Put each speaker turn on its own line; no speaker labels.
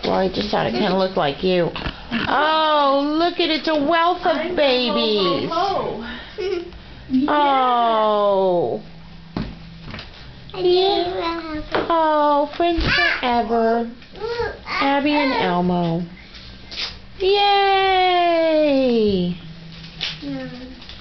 Well, I just thought it kind of looked like you. Oh, look at it. It's a wealth of babies. Oh. Oh, friends forever. Abby and Elmo. Yay!